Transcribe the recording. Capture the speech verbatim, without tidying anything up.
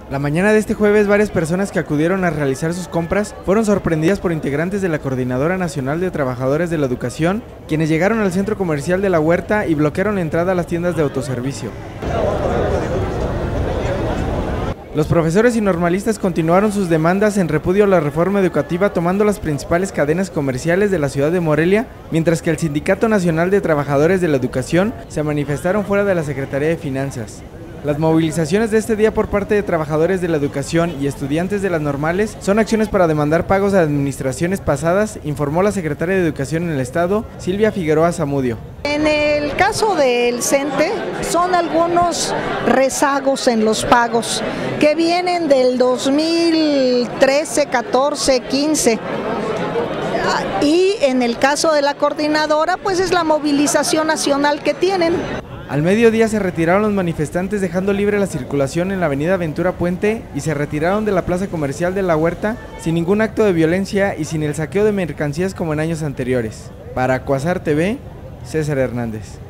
La mañana de este jueves, varias personas que acudieron a realizar sus compras fueron sorprendidas por integrantes de la Coordinadora Nacional de Trabajadores de la Educación, quienes llegaron al centro comercial de La Huerta y bloquearon la entrada a las tiendas de autoservicio. Los profesores y normalistas continuaron sus demandas en repudio a la reforma educativa, tomando las principales cadenas comerciales de la ciudad de Morelia, mientras que el Sindicato Nacional de Trabajadores de la Educación se manifestaron fuera de la Secretaría de Finanzas. Las movilizaciones de este día por parte de trabajadores de la educación y estudiantes de las normales son acciones para demandar pagos a administraciones pasadas, informó la secretaria de Educación en el Estado, Silvia Figueroa Zamudio. En el caso del CENTE, son algunos rezagos en los pagos que vienen del dos mil trece, catorce, quince. Y en el caso de la coordinadora, pues es la movilización nacional que tienen. Al mediodía se retiraron los manifestantes, dejando libre la circulación en la avenida Ventura Puente, y se retiraron de la plaza comercial de La Huerta sin ningún acto de violencia y sin el saqueo de mercancías como en años anteriores. Para Cuasar T V, César Hernández.